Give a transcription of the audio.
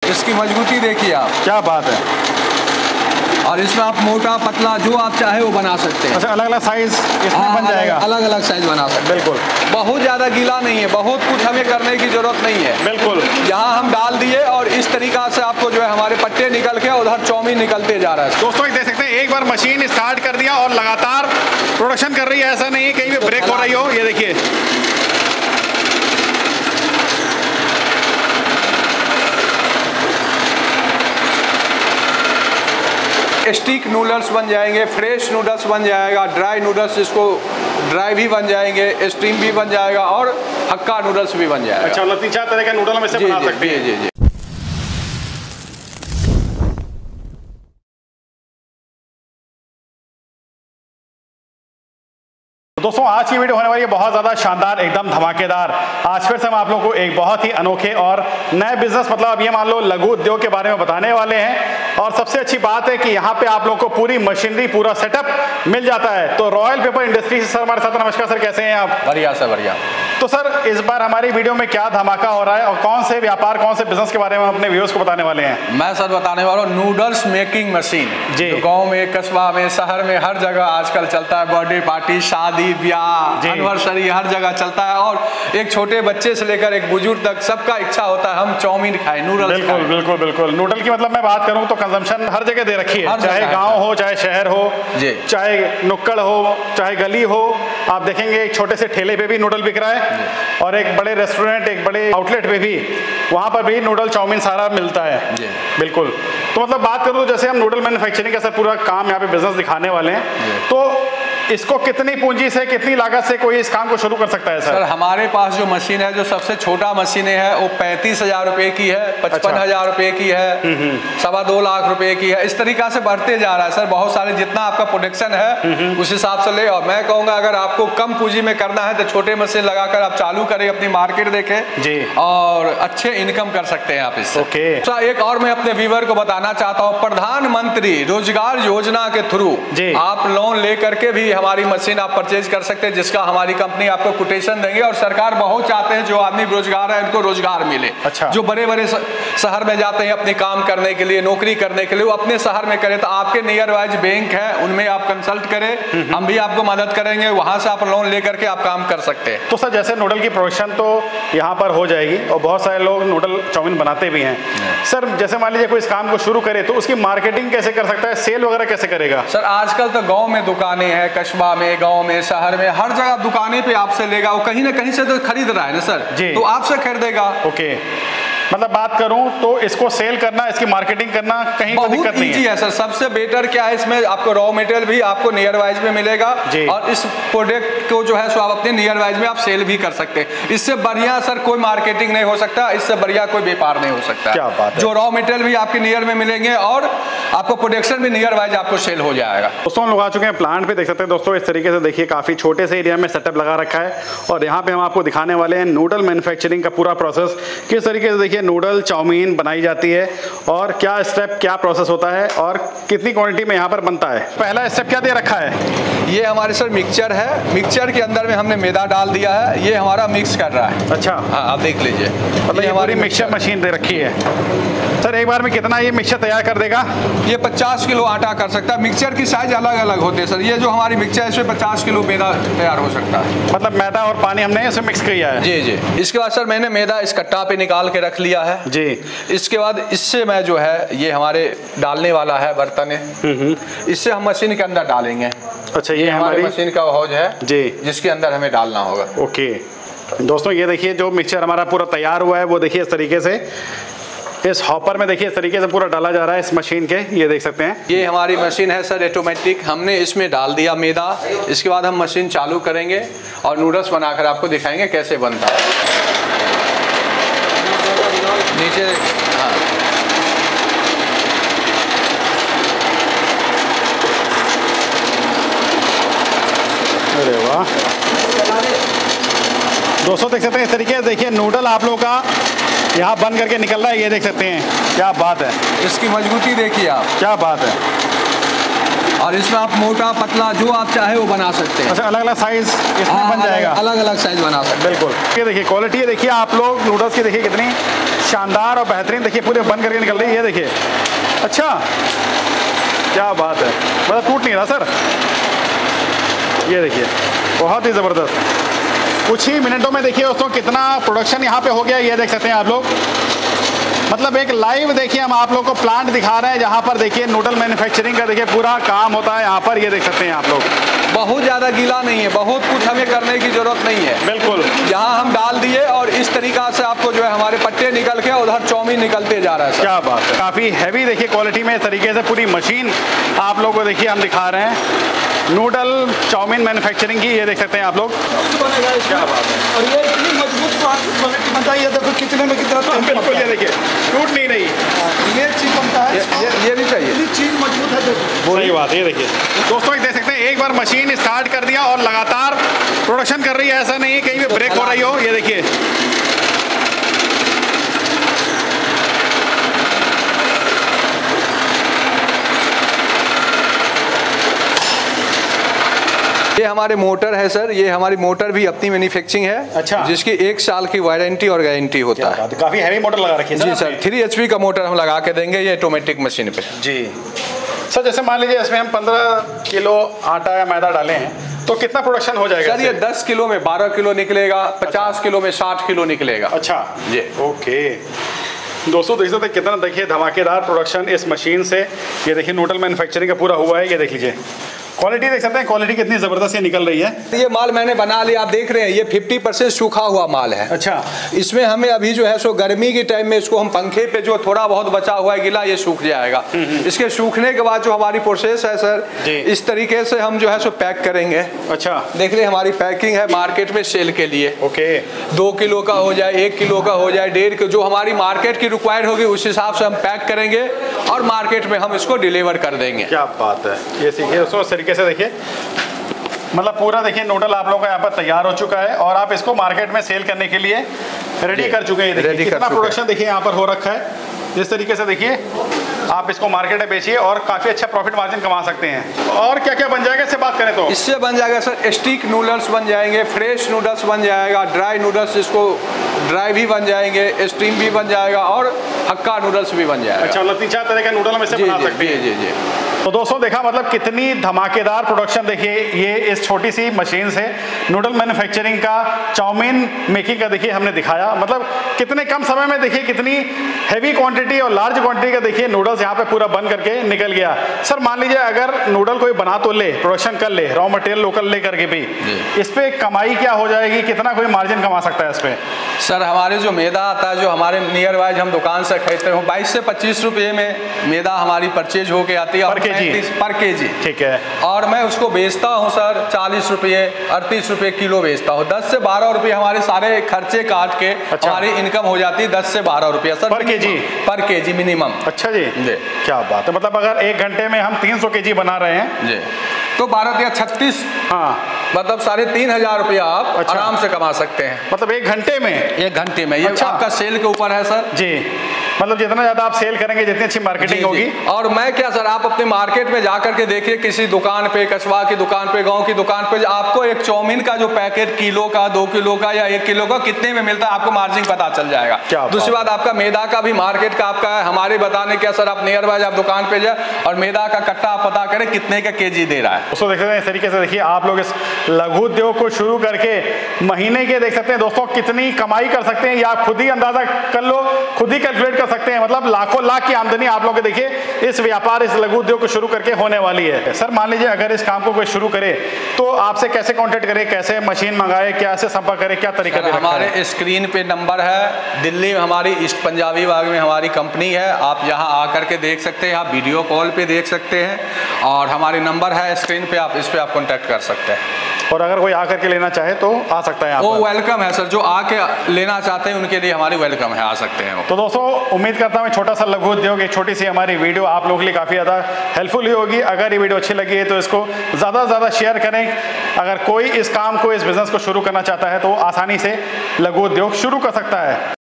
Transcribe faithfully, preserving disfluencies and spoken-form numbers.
इसकी मजबूती देखिए आप, क्या बात है। और इसमें आप मोटा पतला जो आप चाहे वो बना सकते हैं। अच्छा, अलग अलग साइज इसमें बन जाएगा, अलग अलग साइज बना सकते हैं। बिल्कुल, बहुत ज़्यादा गीला नहीं है, बहुत कुछ हमें करने की जरूरत नहीं है। बिल्कुल, यहाँ हम डाल दिए और इस तरीका से आपको जो है हमारे पट्टे निकल के उधर चाउमीन निकलते जा रहा है। दोस्तों देख सकते हैं, एक बार मशीन स्टार्ट कर दिया और लगातार प्रोडक्शन कर रही है, ऐसा नहीं है कहीं भी ब्रेक हो रही हो। ये देखिए, स्टिक नूडल्स बन जाएंगे, फ्रेश नूडल्स बन जाएगा, ड्राई नूडल्स जिसको ड्राई भी बन जाएंगे, स्टीम भी बन जाएगा और हक्का नूडल्स भी बन जाएगा। अच्छा, मतलब तीन चार तरह के नूडल हम इसे बना सकते हैं। जी जी। दोस्तों आज की वीडियो होने वाली है बहुत ज़्यादा शानदार, एकदम धमाकेदार। आज फिर से हम आप लोगों को एक बहुत ही अनोखे और नए बिजनेस, मतलब अब ये मान लो लघु उद्योग के बारे में बताने वाले हैं। और सबसे अच्छी बात है कि यहाँ पे आप लोगों को पूरी मशीनरी, पूरा सेटअप मिल जाता है। तो रॉयल पेपर इंडस्ट्री से सर हमारे साथ। नमस्कार सर, कैसे हैं आप? बढ़िया सर, बढ़िया। तो सर इस बार हमारी वीडियो में क्या धमाका हो रहा है और कौन से व्यापार, कौन से बिजनेस के बारे में अपने व्यूअर्स को बताने वाले हैं? मैं सर बताने वाला हूँ नूडल्स मेकिंग मशीन, जो गाँव में, कस्बा में, शहर में हर जगह आजकल चलता है। बर्थडे पार्टी, शादी ब्याह, एनिवर्सरी हर जगह चलता है। और एक छोटे बच्चे से लेकर एक बुजुर्ग तक सबका इच्छा होता है हम चाउमीन खाएं, नूडल्स। बिल्कुल बिल्कुल बिल्कुल। नूडल की मतलब मैं बात करूं तो कंजम्पशन हर जगह दे रखी है, चाहे गांव हो, चाहे शहर हो, चाहे नुक्कड़ हो, चाहे गली हो। आप देखेंगे एक छोटे से ठेले पे भी नूडल बिक रहा है और एक बड़े रेस्टोरेंट, एक बड़े आउटलेट पे भी, वहां पर भी नूडल चाउमीन सारा मिलता है। बिल्कुल। तो मतलब बात करूं तो जैसे हम नूडल मैन्युफैक्चरिंग का सर पूरा काम यहाँ पे बिजनेस दिखाने वाले हैं, तो इसको कितनी पूंजी से, कितनी लागत से कोई इस काम को शुरू कर सकता है सर? सर हमारे पास जो मशीन है, जो सबसे छोटा मशीन है, वो पैंतीस हजार रुपए की है, पचपन हजार रुपए की है, सवा दो लाख रुपए की है। इस तरीका से बढ़ते जा रहा है सर। बहुत सारे, जितना आपका प्रोडक्शन है उस हिसाब से ले। और मैं कहूँगा अगर आपको कम पूंजी में करना है तो छोटे मशीन लगाकर आप चालू करें, अपनी मार्केट देखें जी, और अच्छे इनकम कर सकते हैं आप इससे। ओके। सर एक और मैं अपने व्यूअर को बताना चाहता हूँ, प्रधानमंत्री रोजगार योजना के थ्रू आप लोन लेकर के भी हमारी मशीन आप परचेज कर सकते हैं, जिसका हमारी कंपनी आपको कोटेशन देंगे। और सरकार बहुत चाहते हैं जो आदमी बेरोजगार है उनको रोजगार मिले। अच्छा। जो बड़े बड़े शहर में जाते हैं अपने काम करने के लिए, नौकरी करने के लिए, वो अपने शहर में करें। तो आपके नियर वाइज बैंक है, उनमें आप कंसल्ट करें, हम भी आपको मदद करेंगे, वहां से आप लोन लेकर के आप काम कर सकते हैं। तो सर जैसे नूडल की प्रोडक्शन तो यहाँ पर हो जाएगी और बहुत सारे लोग नूडल चाउमीन बनाते भी हैं। सर जैसे मान लीजिए कोई इस काम को शुरू करे तो उसकी मार्केटिंग कैसे कर सकता है, सेल वगैरह कैसे करेगा? सर आजकल तो गाँव में दुकानें हैं, कस्बा में, गांव में, शहर में, हर जगह दुकानें पे आपसे लेगा। वो कहीं ना कहीं से तो खरीद रहा है ना सर जी, तो आपसे खरीदेगा। ओके। मतलब बात करूं तो इसको सेल करना, इसकी मार्केटिंग करना कहीं कोई दिक्कत नहीं है। है सर। सबसे बेटर क्या है, इसमें आपको रॉ मटेरियल भी आपको नियर वाइज में मिलेगा और इस प्रोडक्ट को जो है सो आप अपने नियर वाइज में आप सेल भी कर सकते हैं। इससे बढ़िया सर कोई मार्केटिंग नहीं हो सकता, इससे बढ़िया कोई व्यापार नहीं हो सकता। क्या बात है। जो रॉ मटेरियल भी आपके नियर में मिलेंगे और आपको प्रोडक्शन भी नियर वाइज आपको सेल हो जाएगा। दोस्तों हम लोग आ चुके हैं प्लांट पे, देख सकते हैं दोस्तों इस तरीके से। देखिए काफी छोटे से एरिया में सेटअप लगा रखा है और यहाँ पे हम आपको दिखाने वाले हैं नूडल मैन्युफैक्चरिंग का पूरा प्रोसेस, किस तरीके से देखिए नूडल चाउमीन बनाई जाती है और क्या स्टेप, क्या प्रोसेस होता है और कितनी क्वांटिटी में यहाँ पर बनता है। पहला स्टेप क्या दे रखा है? ये हमारे सर मिक्सचर है। मिक्सचर के अंदर में हमने मैदा डाल दिया है, ये हमारा मिक्स कर रहा है। अच्छा। हाँ आप देख लीजिए, मतलब ये हमारी मिक्सचर मशीन दे रखी है। सर एक बार में कितना ये मिक्सचर तैयार कर देगा? ये पचास किलो आटा कर सकता है। मिक्सचर की साइज अलग अलग होते हैं सर। ये जो हमारी मिक्सचर है इसमें पचास किलो मैदा तैयार हो सकता है। मतलब मैदा और पानी हमने इसे मिक्स किया है? जी जी। इसके बाद सर मैंने मैदा इस कट्टा पे निकाल के रख लिया है जी। इसके बाद इससे मैं जो है, ये हमारे डालने वाला है बर्तन है, इससे हम मशीन के अंदर डालेंगे। अच्छा, ये, ये हमारी मशीन का हौज है जी, जिसके अंदर हमें डालना होगा। ओके दोस्तों, ये देखिए जो मिक्सचर हमारा पूरा तैयार हुआ है वो देखिए इस तरीके से इस हॉपर में देखिए इस तरीके से पूरा डाला जा रहा है इस मशीन के। ये देख सकते हैं, ये हमारी मशीन है सर ऑटोमेटिक। हमने इसमें डाल दिया मैदा, इसके बाद हम मशीन चालू करेंगे और नूडल्स बनाकर आपको दिखाएंगे कैसे बनता है। नीचे हाँ, अरे वाह दोस्तों, देख सकते हैं इस तरीके से। देखिए नूडल आप लोगों का यहाँ बन करके निकल रहा है, ये देख सकते हैं। क्या बात है, इसकी मजबूती देखिए आप, क्या बात है। और इसमें आप मोटा पतला जो आप चाहे वो बना सकते हैं। अच्छा, अलग अलग साइज इसमें बन जाएगा, अलग अलग साइज बना सकते हैं। बिल्कुल। ये देखिए क्वालिटी देखिए आप लोग नूडल्स की, देखिए कितनी शानदार और बेहतरीन देखिए पूरे बन करके निकल रही है। ये देखिए, अच्छा क्या बात है, मतलब टूट नहीं रहा सर। ये देखिए बहुत ही ज़बरदस्त, कुछ ही मिनटों में देखिए दोस्तों कितना प्रोडक्शन यहाँ पे हो गया। ये देख सकते हैं आप लोग, मतलब एक लाइव देखिए हम आप लोग को प्लांट दिखा रहे हैं जहाँ पर देखिए नूडल मैन्युफैक्चरिंग का देखिए पूरा काम होता है यहाँ पर। ये देख सकते हैं आप लोग, बहुत ज़्यादा गीला नहीं है, बहुत कुछ हमें करने की जरूरत नहीं है। बिल्कुल, यहाँ हम डाल दिए और इस तरीका से आपको जो है हमारे पट्टे निकल के उधर चाउमीन निकलते जा रहा है। क्या बात है, काफ़ी हैवी देखिए क्वालिटी में इस तरीके से पूरी मशीन आप लोग को देखिए हम दिखा रहे हैं नूडल चाउमीन मैन्युफैक्चरिंग की। ये देख सकते हैं आप लोग, क्या बात है, और ये इतनी मजबूत बनता है। ये देखो कितने में कितना, बिल्कुल ये देखिए टूट नहीं रही। ये चीज बनता है, ये, ये, ये भी चाहिए, इतनी चीज मजबूत है। देखो सही बात है। ये देखिए दोस्तों देख सकते हैं एक बार मशीन स्टार्ट कर दिया और लगातार प्रोडक्शन कर रही है, ऐसा नहीं है कहीं भी ब्रेक हो रही हो। ये देखिए ये हमारे मोटर है सर, ये हमारी मोटर भी अपनी मैन्युफैक्चरिंग है। अच्छा, जिसकी एक साल की वारंटी और गारंटी होता है। काफी हैवी मोटर लगा रखी है जी सर, थ्री एच पी का मोटर हम लगा के देंगे ये ऑटोमेटिक मशीन पे। जी सर, जैसे मान लीजिए इसमें हम पंद्रह किलो आटा या मैदा डाले हैं तो कितना प्रोडक्शन हो जाएगा सर? ये दस किलो में बारह किलो निकलेगा, पचास किलो में साठ किलो निकलेगा। अच्छा जी, ओके। दोस्तों देख सकते कितना देखिए धमाकेदार प्रोडक्शन इस मशीन से ये देखिए नूडल मैन्युफैक्चरिंग का पूरा हुआ है। ये देख लीजिए क्वालिटी देख सकते हैं, क्वालिटी कितनी जबरदस्त ये निकल रही है। ये माल मैंने बना लिया, आप देख रहे हैं ये पचास परसेंट सूखा हुआ माल है। अच्छा, इसमें हमें अभी जो है सो गर्मी के टाइम में इसको हम पंखे पे जो थोड़ा बहुत बचा हुआ है गीला, ये सूख जाएगा। इसके सूखने के बाद जो हमारी प्रोसेस है सर, इस तरीके से हम जो है सो पैक करेंगे। अच्छा, देख रहे हमारी पैकिंग है मार्केट में सेल के लिए। ओके, दो किलो का हो जाए, एक किलो का हो जाए, डेढ़ किलो, जो हमारी मार्केट की रिक्वायर्ड होगी उस हिसाब से हम पैक करेंगे और मार्केट में हम इसको डिलीवर कर देंगे। क्या बात है, ये सीखिए दोस्तों इस तरीके से देखिए, मतलब पूरा देखिए नूडल आप लोगों का यहाँ पर तैयार हो चुका है और आप इसको मार्केट में सेल करने के लिए रेडी कर चुके हैं। देखिए कितना प्रोडक्शन देखिए यहाँ पर हो रखा है। इस तरीके से देखिए आप इसको मार्केट में बेचिए और काफी अच्छा प्रॉफिट मार्जिन कमा सकते हैं। और क्या क्या बन जाएगा इससे बात करें तो? इससे बन जाएगा सर स्टिक नूडल्स बन जाएंगे, फ्रेश नूडल्स बन जाएगा, ड्राई नूडल्स इसको ड्राई भी बन जाएंगे, स्टीम भी बन जाएगा और हक्का नूडल्स भी बन जाएगा। अच्छा, मतलब तीन चार तरह का नूडल हम इससे बना सकते हैं। जी जी। तो दोस्तों देखा मतलब कितनी धमाकेदार प्रोडक्शन देखिए ये इस छोटी सी मशीन से नूडल मैन्युफैक्चरिंग का चाउमीन मेकिंग का देखिए हमने दिखाया। मतलब कितने कम समय में देखिए कितनी हैवी क्वांटिटी और लार्ज क्वांटिटी का देखिए नूडल्स यहाँ पे पूरा बन करके निकल गया। सर मान लीजिए अगर नूडल कोई बना तो ले, प्रोडक्शन कर ले, रॉ मटेरियल लोकल ले करके भी, इस पे कमाई क्या हो जाएगी, कितना कोई मार्जिन कमा सकता है इस पे? सर हमारे जो मैदा आता है, जो हमारे नियर वाइज हम दुकान से खरीदते हैं, बाईस से पच्चीस रुपये में मैदा हमारी परचेज होके आती है पर केजी। पर केजी, ठीक है। और मैं उसको बेचता हूँ सर चालीस रुपये अड़तीस रुपये किलो बेचता हूँ। दस से बारह रुपये हमारे सारे खर्चे काट के अच्छा। हमारी इनकम हो जाती है दस से बारह रुपया सर पर केजी, पर केजी मिनिमम। अच्छा जी, जी क्या बात है। मतलब अगर एक घंटे में हम तीन सौ केजी बना रहे हैं जी तो बारह या छत्तीस, हाँ मतलब साढ़े तीन हजार रुपया आप अच्छा। आराम से कमा सकते हैं। मतलब एक घंटे में? एक घंटे में। ये अच्छा। आपका सेल के ऊपर है सर जी। मतलब जितना ज्यादा आप सेल करेंगे जितनी अच्छी मार्केटिंग होगी। और मैं क्या सर, आप अपने मार्केट में जाकर के देखिए किसी दुकान पे, कस्बा की दुकान पे, गांव की दुकान पे, आपको एक चाउमीन का जो पैकेट किलो का, दो किलो का या एक किलो का कितने में मिलता है आपको मार्जिन पता चल जाएगा। दूसरी बात आपका मैदा का भी मार्केट का आपका है, हमारे बताने क्या सर, आप नियर बाय आप दुकान पे जाए और मैदा का कट्टा आप पता करें कितने का केजी दे रहा है। उसको देख सकते हैं इस तरीके से। देखिए आप लोग इस लघु उद्योग को शुरू करके महीने के देख सकते हैं दोस्तों कितनी कमाई कर सकते हैं, या खुद ही अंदाजा कर लो, खुद ही कैलकुलेट कर सकते हैं। मतलब लाखों लाख की आमदनी आप लोग देखिए इस व्यापार, इस लघु उद्योग को शुरू करके होने वाली है। सर मान लीजिए अगर इस काम को कोई शुरू करे तो आपसे कैसे कांटेक्ट करे, कैसे मशीन मंगाए, कैसे संपर्क करे, क्या तरीका? हमारे स्क्रीन पे नंबर है, दिल्ली में हमारी ईस्ट पंजाबी बाग में हमारी कंपनी है, आप यहाँ आकर के देख सकते हैं, आप वीडियो कॉल पे देख सकते हैं और हमारे नंबर है स्क्रीन पे, आप इस पे आप कॉन्टैक्ट कर सकते हैं। और अगर कोई आकर के लेना चाहे तो आ सकता है? वो वेलकम है सर, जो आके लेना चाहते हैं उनके लिए हमारी वेलकम है, आ सकते हैं वो। तो दोस्तों उम्मीद करता हूँ छोटा सा लघु उद्योग, एक छोटी सी हमारी वीडियो आप लोगों के लिए काफ़ी ज़्यादा हेल्पफुल ही होगी। अगर ये वीडियो अच्छी लगी है तो इसको ज़्यादा से ज़्यादा शेयर करें। अगर कोई इस काम को, इस बिज़नेस को शुरू करना चाहता है तो आसानी से लघु उद्योग शुरू कर सकता है।